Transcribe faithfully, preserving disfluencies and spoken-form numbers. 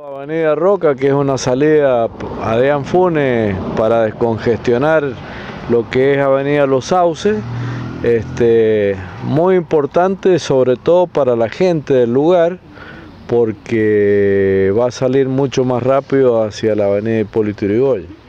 Avenida Roca, que es una salida a Deán Funes para descongestionar lo que es Avenida Los Sauces, este, muy importante sobre todo para la gente del lugar, porque va a salir mucho más rápido hacia la Avenida Hipólito Yrigoyen.